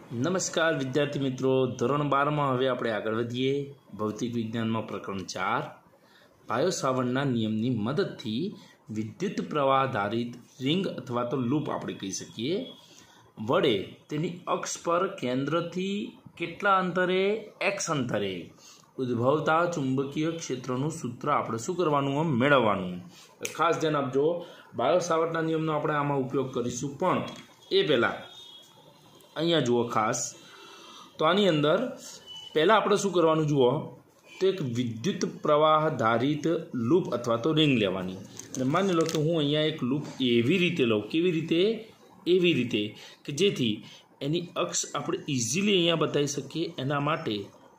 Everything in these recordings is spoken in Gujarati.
नमस्कार विद्यार्थी मित्रों, धोरण 12 में हवे આપણે આગળ વધીએ। ભૌતિક વિજ્ઞાનમાં પ્રકરણ 4 બાયો સાવર્ટના નિયમની મદદથી વિદ્યુત પ્રવાહ આધારિત રિંગ અથવા તો લૂપ આપણે કહી શકીએ વડે તેની અક્ષ પર કેન્દ્રથી કેટલા અંતરે x અંતરે ઉદ્ભવતા ચુંબકીય ક્ષેત્રનું સૂત્ર આપણે શું કરવાનું મેળવવાનું। ખાસ ધ્યાન આપજો, બાયો સાવર્ટના નિયમનો આપણે આમાં ઉપયોગ કરીશું, પણ એ પહેલા અહીંયા જુઓ ખાસ તો આની અંદર પહેલાં આપણે શું કરવાનું જુઓ તો એક વિદ્યુત પ્રવાહ ધારિત લૂપ અથવા તો રિંગ લેવાની। અને માની લો કે હું અહીંયા એક લૂપ એવી રીતે લઉં, કેવી રીતે? એવી રીતે કે જેથી એની અક્ષ આપણે ઇઝીલી અહીંયા બતાવી શકીએ। એના માટે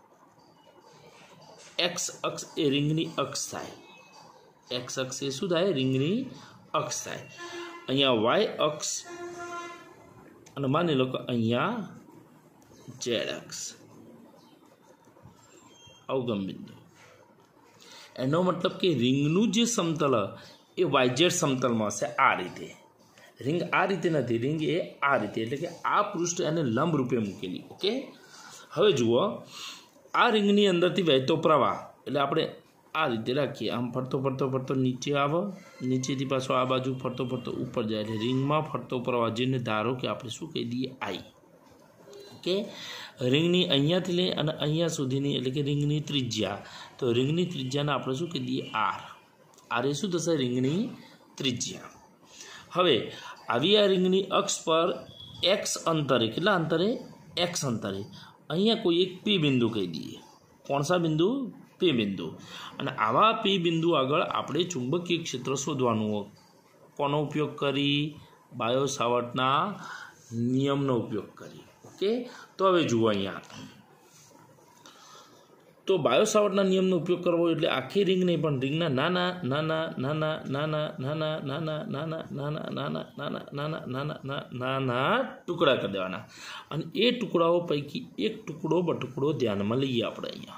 એક્સ અક્ષ એ રિંગની અક્ષ થાય, એક્સ અક્ષ એ શું થાય? રિંગની અક્ષ થાય। અહીંયા વાય અક્ષ અને માની લો કે અહીંયા ઝેડ અક્ષ અવગમ બિંદુ। એનો મતલબ કે રિંગનું જે સમતલ એ વાયઝેડ સમતલમાં હશે આ રીતે। રિંગ આ રીતે નથી, રિંગ એ આ રીતે, એટલે કે આ પૃષ્ઠ એને લંબ રૂપે મૂકેલી। ઓકે, હવે જુઓ આ રિંગની અંદરથી વહેતો પ્રવાહ એટલે આપણે આ રીતે રાખીએ, આમ ફરતો ફરતો ફરતો નીચે આવે, નીચેથી પાછો આ બાજુ ફરતો ફરતો ઉપર જાય, એટલે રિંગમાં ફરતો પ્રવાહ જેને ધારો કે આપણે શું કહી દઈએ? આઈ। ઓકે, રિંગની અહીંયાથી લઈ અને અહીંયા સુધીની એટલે કે રિંગની ત્રિજ્યા, તો રિંગની ત્રિજ્યાને આપણે શું કહી દઈએ? આર। આર એ શું થશે? રિંગની ત્રિજ્યા। હવે આવી આ રિંગની અક્ષ પર એક્સ અંતરે, કેટલા અંતરે? એક્સ અંતરે અહીંયા કોઈ એક પી બિંદુ કહી દઈએ। કોણ સા બિંદુ? પી બિંદુ। અને આવા પી બિંદુ આગળ આપણે ચુંબકીય ક્ષેત્ર શોધવાનું હોય। કોનો ઉપયોગ કરી? બાયો સાવર્ટના નિયમનો ઉપયોગ કરી। ઓકે, તો હવે જુઓ અહીંયા તો બાયો સાવર્ટના નિયમનો ઉપયોગ કરવો એટલે આખી રિંગ નહીં પણ રિંગના નાના નાના નાના નાના નાના નાના નાના નાના નાના નાના નાના નાના નાના ટુકડા કરી દેવાના। અને એ ટુકડાઓ પૈકી એક ટુકડો બટુકડો ધ્યાનમાં લઈએ આપણે અહીંયા।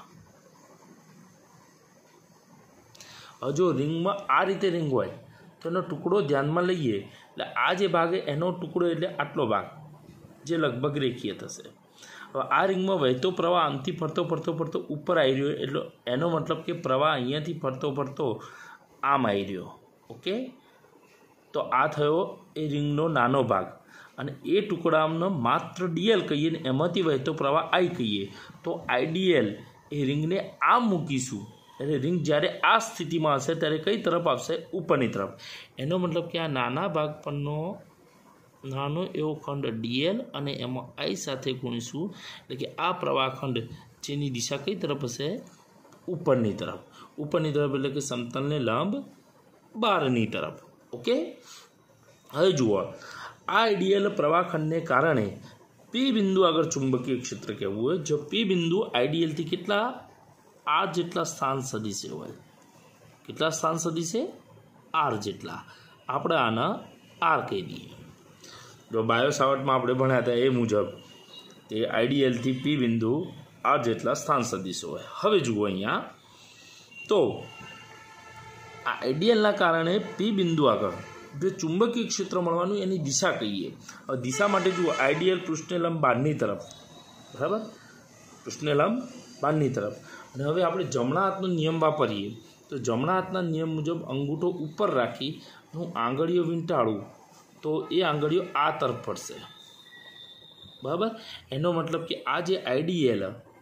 જો રિંગમાં આ રીતે રિંગ હોય તો એનો ટુકડો ધ્યાનમાં લઈએ એટલે આ જે ભાગ એનો ટુકડો એટલે આટલો ભાગ જે લગભગ રેખીય થશે। હવે આ રિંગમાં વહેતો પ્રવાહ આમથી ફરતો ફરતો ફરતો ઉપર આવી રહ્યો એટલે એનો મતલબ કે પ્રવાહ અહીંયાથી ફરતો ફરતો આમ આવી રહ્યો। ઓકે, તો આ થયો એ રિંગનો નાનો ભાગ અને એ ટુકડાનો માત્ર ડીએલ કહીએ ને એમાંથી વહેતો પ્રવાહ આઈ કહીએ, તો આઈડીએલ એ રિંગને આમ મૂકીશું એટલે રિંગ જ્યારે આ સ્થિતિમાં હશે ત્યારે કઈ તરફ આવશે? ઉપરની તરફ। એનો મતલબ કે આ નાના ભાગ પરનો નાનો એવો ખંડ ડીએલ અને એમાં આઈ સાથે ગુણીશું એટલે કે આ પ્રવાહ ખંડ જેની દિશા કઈ તરફ હશે? ઉપરની તરફ। ઉપરની તરફ એટલે કે સમતલને લંબ બહારની તરફ। ઓકે, હવે જુઓ આ આઈડીએલ પ્રવાહ ખંડને કારણે પી બિંદુ આગળ ચુંબકીય ક્ષેત્ર કહેવું હોય જો પી બિંદુ આઈડીએલથી કેટલા? આર જેટલા સ્થાન સદિશે હોય। કેટલા સ્થાન સદિશે? આર જેટલા। આપણે આના આર કહી દઈએ। જો બાયો સાવર્ટમાં આપણે ભણ્યા હતા એ મુજબ તે આઈડીએલથી પી બિંદુ આર જેટલા સ્થાન સદિશો હોય। હવે જુઓ અહીંયા તો આ આઈડીએલના કારણે પી બિંદુ આગળ જે ચુંબકીય ક્ષેત્ર મળવાનું એની દિશા કહીએ। હવે દિશા માટે જુઓ આઈડીએલ પૃષ્ઠને લંબ બહારની તરફ, બરાબર? પૃષ્ઠને લંબ બહારની તરફ। અને હવે આપણે જમણા હાથનો નિયમ વાપરીએ તો જમણા હાથના નિયમ મુજબ અંગૂઠો ઉપર રાખી હું આંગળીઓ વીંટાળું તો એ આંગળીઓ આ તરફ ફરશે, બરાબર? એનો મતલબ કે આ જે આઈડીએલ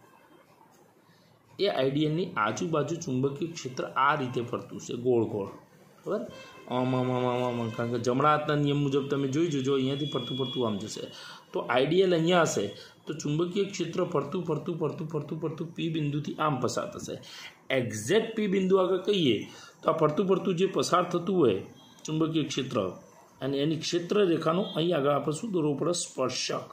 એ આઈડીએલની આજુબાજુ ચુંબકીય ક્ષેત્ર આ રીતે ફરતું છે, ગોળ ગોળ, બરાબર? કારણ કે જમણા હાથના નિયમ મુજબ તમે જોઈ જજો અહીંયાથી ફરતું ફરતું આમ જશે, તો આઈડીએલ અહીંયા હશે તો ચુંબકીય ક્ષેત્ર ફરતું ફરતું ફરતું ફરતું ફરતું પી બિંદુથી આમ પસાર થશે। એક્ઝેક્ટ પી બિંદુ આગળ કહીએ તો આ ફરતું ફરતું જે પસાર થતું હોય ચુંબકીય ક્ષેત્ર અને એની ક્ષેત્ર રેખાનું અહીં આગળ આપણે શું દોરવું પડે? સ્પર્શક,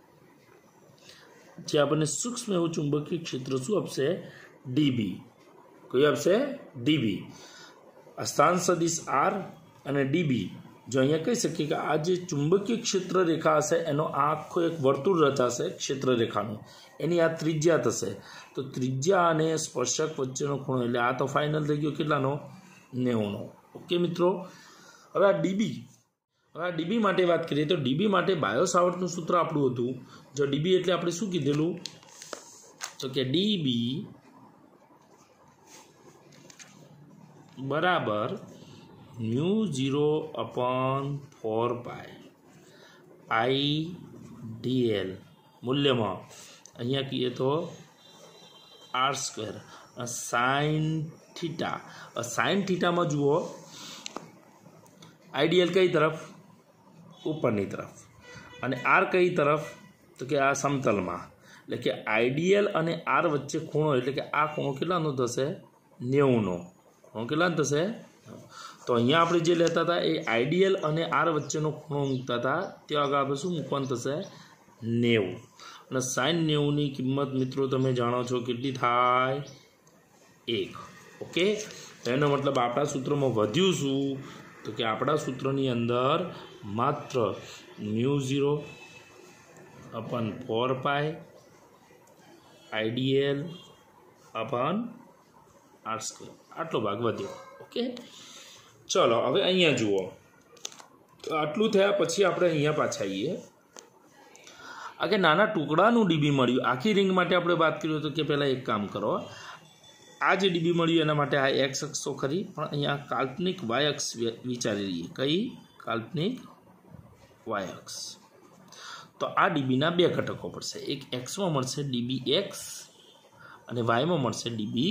જે આપણને સૂક્ષ્મ એવું ચુંબકીય ક્ષેત્ર શું આપશે? ડીબી। કયું આપશે? ડીબી। આ સ્થાન સદિશ આર અને ડીબી જો અહીંયા કહી શકીએ કે આ જે ચુંબકીય ક્ષેત્ર રેખા હશે એનો આખો એક વર્તુળ રચાશે ક્ષેત્ર રેખાનું, એની આ ત્રિજ્યા થશે, તો ત્રિજ્યા અને સ્પર્શક વચ્ચેનો ખૂણો એટલે આ તો ફાઇનલ થઈ ગયો કેટલાનો? 90નો। ઓકે મિત્રો, હવે આ ડીબી હવે ડીબી માટે વાત કરીએ તો ડીબી માટે બાયો સાવર્ટનું સૂત્ર આપણું હતું. જો ડીબી એટલે આપણે શું કીધેલું તો કે ડીબી બરાબર μ0/4π IDL મૂલ્યમાં અહીંયા કહીએ તો r² સાઇન થીટા. સાઇન થીટામાં જુઓ આઈડિયલ કઈ તરફ ઉપરની તરફ અને આર કઈ તરફ તો કે આ સમતલમાં. એટલે કે આઈડિયલ અને આર વચ્ચે ખૂણો એટલે કે આ ખૂણો કેટલાનો થશે 90નો. ખૂણો કેટલાનો થશે? તો અહીંયા આપણે જે લેતા હતા એ આઈડિયલ અને આર વચ્ચેનો ખૂણો મૂકતા હતા ત્યાં આગળ આપણે શું મૂકવાનું થશે 90. અને સાઇન 90ની કિંમત મિત્રો તમે જાણો છો કેટલી થાય 1. ઓકે, તો એનો મતલબ આપણા સૂત્રમાં વધ્યું શું તો કે આપણા સૂત્રની અંદર માત્ર μ0/4π IDL r² આટલો ભાગ વધ્યો. ઓકે, ચલો હવે અહીંયા જુઓ. તો આટલું થયા પછી આપણે અહીંયા પાછા આવીએ. આ કે નાના ટુકડાનું ડીબી મળ્યું. આખી રિંગ માટે આપણે વાત કરી તો કે પહેલાં એક કામ કરો, આ જે ડીબી મળ્યું એના માટે આ એક્સ અક્ષ તો ખરી, પણ અહીંયા કાલ્પનિક વાય અક્ષ વિચારી લઈએ. કઈ કાલ્પનિક વાય અક્ષ? તો આ ડીબીના બે ઘટકો પડશે. એક એક્સમાં મળશે ડીબી એક્સ અને વાયમાં મળશે ડીબી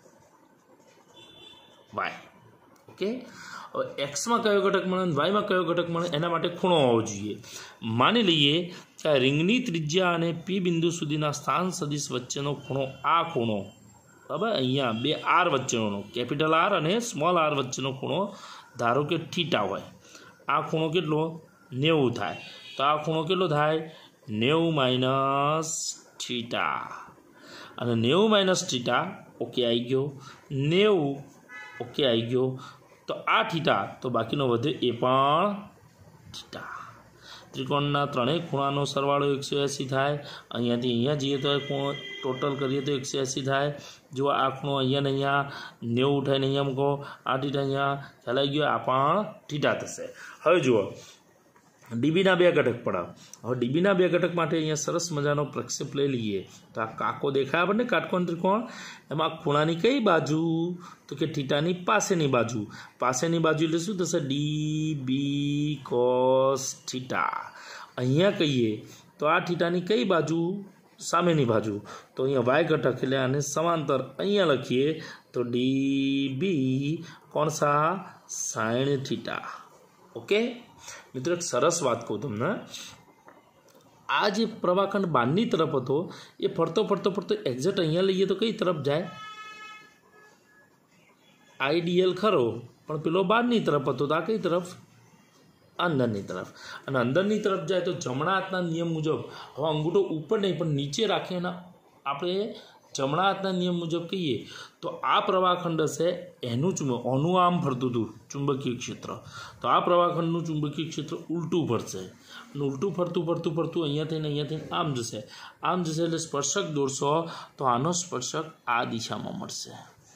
વાય. ઓકે, હવે એક્સમાં કયો ઘટક મળે અને વાયમાં કયો ઘટક મળે એના માટે ખૂણો હોવો જોઈએ. માની લઈએ કે આ રિંગની ત્રિજ્યા અને પી બિંદુ સુધીના સ્થાન સદિશ વચ્ચેનો ખૂણો આ ખૂણો બરાબર, અહીંયા બે આર વચ્ચેનો કેપિટલ આર અને સ્મોલ આર વચ્ચેનો ખૂણો ધારો કે થીટા હોય. આ ખૂણો કેટલો 90 થાય. તો આ ખૂણો કેટલો થાય 90 - થીટા. અને 90 - થીટા ઓકે આવી ગયો. 90 ઓકે આવી ગયો. તો આ થીટા તો બાકીનો વધે એ પણ થીટા. ત્રિકોણના ત્રણેય ખૂણાનો સરવાળો 180 થાય. અહીંયાથી અહીંયા જઈએ તો ખૂણો ટોટલ કરીએ તો 180 થાય. જો આ ખૂણો અહીંયા ને અહીંયા 90 ઉઠાઈને અહીંયા મૂકો, આ થીટા અહીંયા ખ્યાલ આવી ગયો, આ પણ થીટા થશે. હવે જુઓ ડીબીના બે ઘટક પડાવ. હવે ડીબીના બે ઘટક માટે અહીંયા સરસ મજાનો પ્રક્ષેપ લઈ લઈએ. તો આ કાકો દેખાય આપણને કાટકોણ ત્રિકોણ, એમાં ખૂણાની કઈ બાજુ તો કે થીટાની પાસેની બાજુ. પાસેની બાજુ એટલે શું થશે ડીબી કોસ થીટા. અહીંયા કહીએ તો આ થીટાની કઈ બાજુ સામેની બાજુ. તો અહીંયા વાય ઘટક એટલે આને સમાંતર અહીંયા લખીએ તો ડીબી કોણ સા સાઇન થીટા. ઓકે મિત્રો, એક સરસ વાત કહું તમને. આ જે પ્રવાખંડ બહારની તરફ હતો એ ફરતો એક્ઝેક્ટ અહીંયા લઈએ તો કઈ તરફ જાય આઈડિયલ ખરો, પણ પેલો બહારની તરફ હતો તો આ કઈ તરફ અંદરની તરફ. અને અંદરની તરફ જાય તો જમણા હાથના નિયમ મુજબ, હવે અંગૂઠો ઉપર નહીં પણ નીચે રાખીને આપણે જમણા હાથના નિયમ મુજબ કહીએ તો આ પ્રવાહખંડ હશે એનું ઓનું આમ ફરતું હતું ચુંબકીય ક્ષેત્ર. તો આ પ્રવાહખંડનું ચુંબકીય ક્ષેત્ર ઉલટું ફરશે અને ઉલટું ફરતું અહીંયાથી આમ જશે. આમ જશે એટલે સ્પર્શક દોરશો તો આનો સ્પર્શક આ દિશામાં મળશે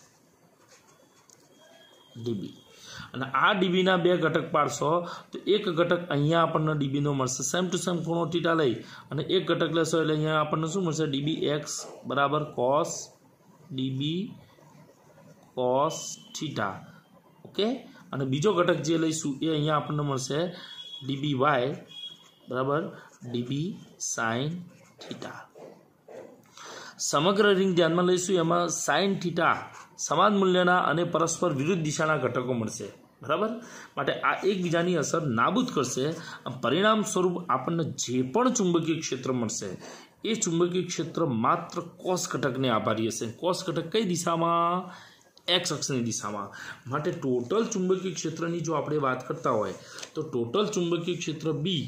ડીબી. અને આ ડીબીના બે ઘટક પાડશો તો એક ઘટક અહીંયા આપણને ડીબીનો મળશે સેમ ટુ સેમ ખૂણો થીટા લઈ, અને એક ઘટક લેશો એટલે અહીંયા આપણને શું મળશે ડીબી એક્સ બરાબર cos D B cos theta. Okay, અને બીજો ઘટક જે લઈશું એ અહીંયા આપણને મળશે ડીબી વાય બરાબર ડીબી સાઇન થીટા. સમગ્ર રિંગ ધ્યાનમાં લઈશું, એમાં સાઇન થીટા સમાન મૂલ્યના અને પરસ્પર વિરુદ્ધ દિશાના ઘટકો મળશે બરાબર. માટે આ એકબીજાની અસર નાબૂદ કરશે. પરિણામ સ્વરૂપ આપણને જે પણ ચુંબકીય ક્ષેત્ર મળશે એ ચુંબકીય ક્ષેત્ર માત્ર કોસ ઘટકને આભારી હશે. કોસ ઘટક કઈ દિશામાં? એક્સ અક્ષની દિશામાં. માટે ટોટલ ચુંબકીય ક્ષેત્રની જો આપણે વાત કરતા હોય તો ટોટલ ચુંબકીય ક્ષેત્ર બી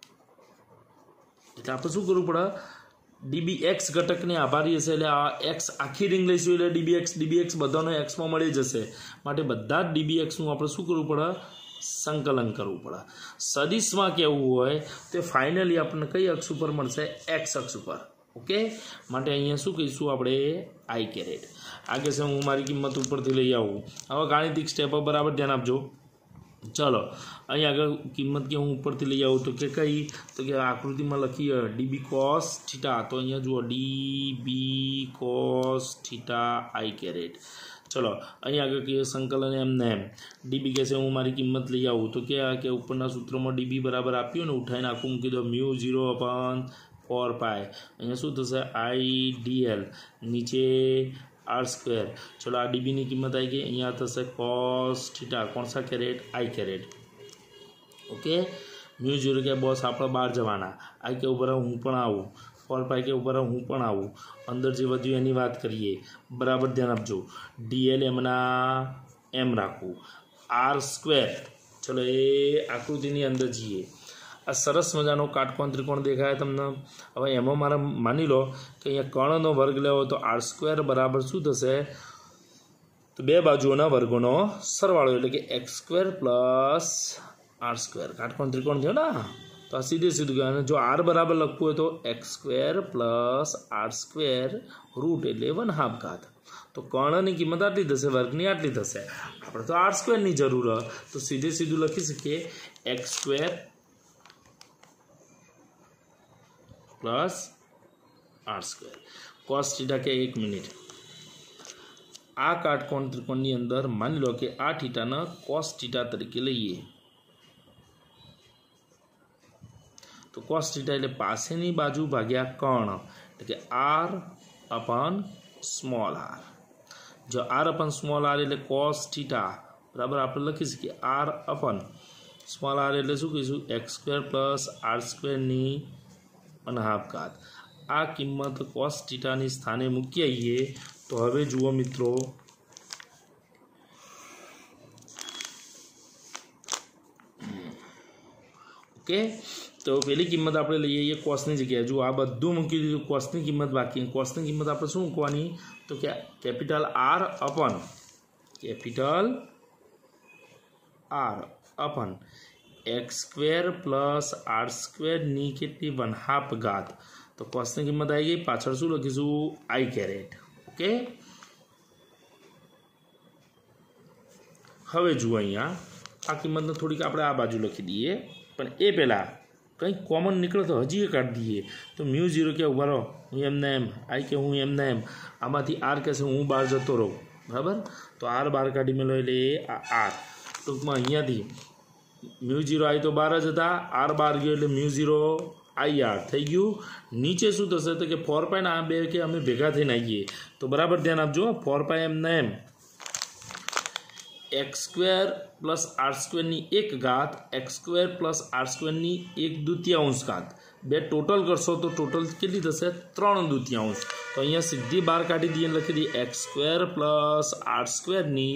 એટલે આપણે શું કરવું પડે ડીબી એક્સ ઘટકને આભારી હશે. એટલે આ એક્સ આખી રિંગ લઈશું એટલે ડીબી એક્સ બધાનો એક્સમાં મળી જશે. માટે બધા જ ડીબી એક્સનું આપણે શું કરવું પડે સંકલન કરવું પડે. સદિશમાં કહેવું હોય તો ફાઇનલી આપણને કઈ અક્ષ ઉપર મળશે એક્સ અક્ષ ઉપર. ઓકે, માટે અહીંયા શું કહીશું આપણે આઈ કેરેટ. આ કહેશે હું મારી કિંમત ઉપરથી લઈ આવું. હવે ગાણિતિક સ્ટેપ બરાબર ધ્યાન આપજો. चलो अहीं आगे किंमत के हूँ ऊपर लई आऊँ तो के कई तो कि आकृति में लखीए डी कॉस थीटा तो अहीं जुओ D cos theta I caret. चलो अहीं आगे कहिए संकलन एम डी कहते हूँ मारी किंमत लई आऊँ तो क्या कि उपरना सूत्र में डी बराबर आप्यु ने उठाई आखू मूकी दो म्यू 0/4 पाई अहीं शू थशे आई डी एल नीचे आर स्क्वेर। चलो आ डीबी की किंमत आई गई अँ थशे कॉस थीटा कौन सा caret I caret. Okay mu 0 के बॉस आप बाहर जवाना आई के ऊपर हूँ पण आऊँ 4 पाई के ऊपर हूँ पण आऊँ अंदर जो वधु एनी बात करिए बराबर ध्यान आपजो डी एल एमना एम राखू आर स्क्वेर। चलो ये आकृति अंदर जीए आ सरस मजानो काटकोण त्रिकोण देखाय तमने। हवे एमां मारे मानी लो कि अहींया कर्णनो वर्ग लेवो तो आर स्क्वेर बराबर शुं थशे तो बे बाजुओना वर्गोनो सरवाळो एटले कि X square plus R square काटकोण त्रिकोण थयो ना। तो आ सीधे सीधुं कहेवाय जो आर बराबर लखवुं होय तो X square plus R square root एटले 1/2 घात। तो कर्णनी किंमत आटली थशे वर्गनी आटली थशे आपणे तो आर स्क्वेरनी जरूर है तो सीधे सीधुं लखी शकीए X square plus R square cos theta के 1 मिनिट आ काटकोण त्रिकोण अंदर मानी लो कि आ थीटा ने कॉस थीटा तरीके लईए तो कॉस थीटा एटले पासेनी बाजू भाग्या कर्ण एटले कि आर अपन स्मॉल आर। जो आर अपन स्मॉल आर एटले कॉस थीटा बराबर आप लखी सकीए आर अपन स्मॉल आर एटले शुं कहीशुं X square plus R square नी 1/2 घात। आ किंमत कॉस थीटा नी स्थाने मूकी आईए तो हवे जुओ मित्रों ओके तो पहली किंमत आपणे लई आईए कॉसनी जग्याए जो आ बधुं मूकी दीधुं कॉसनी किंमत बाकी कॉसनी किंमत आपणे शुं मूकवानी तो कि कैपिटल आर अपन X square plus R square नी केटली 1/2 घात। तो कॉसनी किंमत आई गई पाछळ शुं लखीशुं आई कैरेट। ओके हवे जुओ अहींया आ किंमत ने थोड़ीक आपणे आ बाजू लखी दीए पण ए पहेला कहीं कॉमन निकले तो हजी काट दिए तो म्यू 0 के उभा रहो हूँ एमने एम आई के हूँ एमने एम आमांथी आर कहशे हूँ बहार जतो रहूँ बराबर। तो आर बहार काढी मेलो एटले आर टूंकमां अहींयाथी म्यू 0 आई तो 12 ज हता आर बहार गयो एटले म्यू 0 आई आर थई गयुं। नीचे शुं थशे तो कि 4 पाई आ बे के अमे भेगा थईने आवीए तो बराबर ध्यान आपजो 4 पाई एमने एम X square plus R square नी 1 घात X square plus R square नी 1/2 घात बे टोटल करशो तो टोटल केटली थशे 3/2। तो अहींया सीधी बार काढी दीए लखी दी X square plus R square नी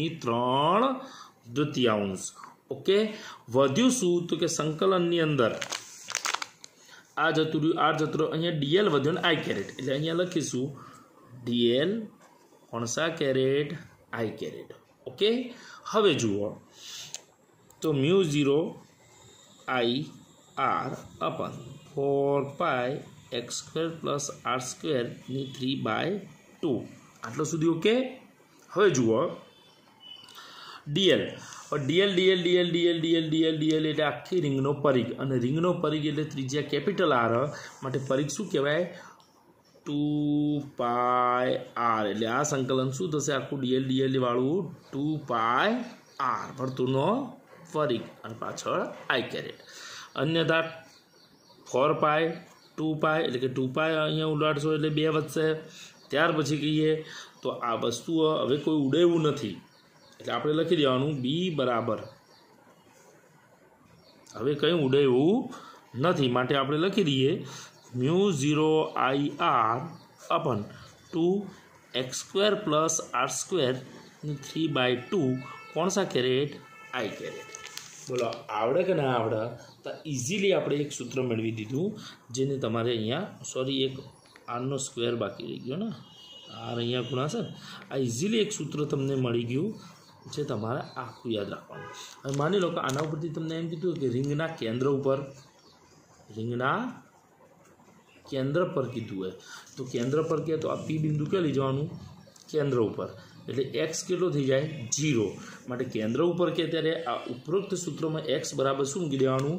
3/2। ओके वध्युं शुं तो कि संकलन नी अंदर आ जतुं रह्युं आर जतुं रह्युं अहींया डीएल वध्यो ने आई कैरेट एटले अहींया लखीशुं डीएल कोणसा कैरेट आई कैरेट। ओके हवे जुओ तो म्यू 0 आई आर अपन 4 pi X square plus R square नी 3/2 आटलो सुधी। ओके हवे जुओ डीएल और D L D L D L D L D L D L D L एटले आखी रिंगनो परिघ अने रिंगनो परिघ एटले त्रिज्या कैपिटल आर माटे परिघ शुं कहेवाय 2 पाई आर एटले आ संकलन शुं थशे आखुं डीएल डीएल वाळुं 2 पाई आर वर्तुळनो परिघ अने पाछळ आई कैरेट। अन्यथा 4 पाई 2 पाई एटले के 2 पाई अहींया उडाडशो एटले 2 वधशे त्यार पछी कहीए तो आ वस्तु हवे कोई उडे एवुं नथी एटले आपणे लखी देवानुं बी बराबर हवे कई उडे एवुं नथी माटे आपणे लखी दीए म्यू 0 आई आर अपन 2 X square plus R square 3/2 कौन सा कैरेट आई कैरेट। बोलो आवड़े के ना आवड़े तो इजीली आपणे एक सूत्र मेळवी दीधुं जेने तमारे अहींया सॉरी एक आर नो स्क्वेर बाकी रही गयो ना आर अहींया खूणा छे आ इजीली एक सूत्र तमने मळी गयुं जे तमारे आखुं याद राखवानुं। हवे मानी लो के आना उपरथी तमने एम कीधुं के रिंगना केंद्र पर कीधुं है तो केंद्र पर क्या तो आ पी बिंदु क्या लई जवानुं केंद्र ऊपर એટલે એક્સ કેટલો થઈ જાય 0 માટે કેન્દ્ર ઉપર કે ત્યારે આ ઉપરોક્ત સૂત્રમાં એક્સ બરાબર શું મૂકી દેવાનું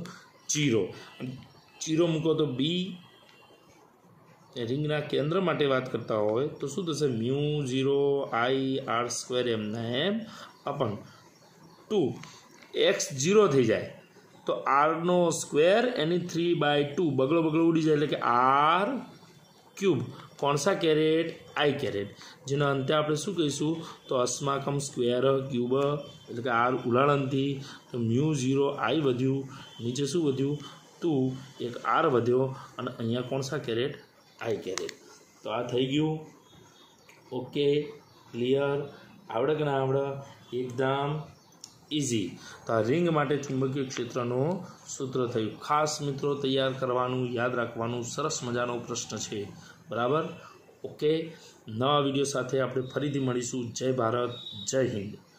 0 મૂકો તો બી રિંગના કેન્દ્ર માટે વાત કરતા હોય તો શું થશે મ્યુ 0 આઈ આર સ્ક્વેર એમના એમ અપન 2 એક્સ 0 થઈ જાય તો આરનો સ્ક્વેર એની 3/2 બગડો ઉડી જાય એટલે કે આર ક્યુબ કોણસા કેરેટ આઈ કેરેટ જેના અંતે આપણે શું કહીશું તો અસ્માકમ સ્ક્વેર ક્યુબ એટલે કે આર ઉલાળનથી તો મ્યુ 0 આઈ વધ્યું નીચે શું વધ્યું 2 એક આર વધ્યો અને અહીંયા કોણસા કેરેટ આઈ કેરેટ તો આ થઈ ગયું ઓકે ક્લિયર આવડે કે ના આવડે એકદમ ઇઝી તો આ રિંગ માટે ચુંબકીય ક્ષેત્રનું સૂત્ર થયું ખાસ મિત્રો તૈયાર કરવાનું યાદ રાખવાનું સરસ મજાનો પ્રશ્ન છે બરાબર ઓકે નવા વિડીયો સાથે આપણે ફરીથી મળીશું જય ભારત જય હિન્દ